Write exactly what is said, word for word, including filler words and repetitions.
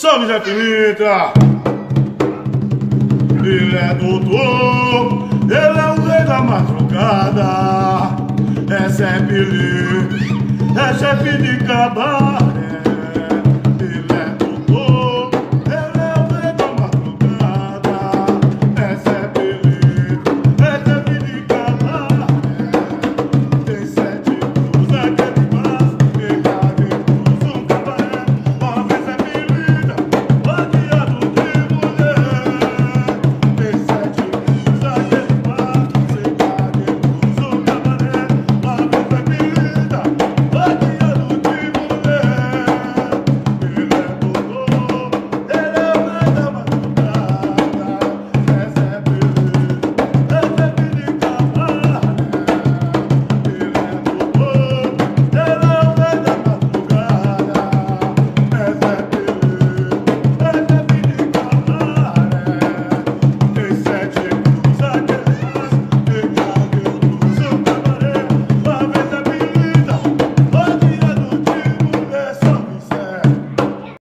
Salve Zé Pilintra! Ele é doutor, ele é o rei da madrugada. É Zé Pilintra, é chefe de cabana.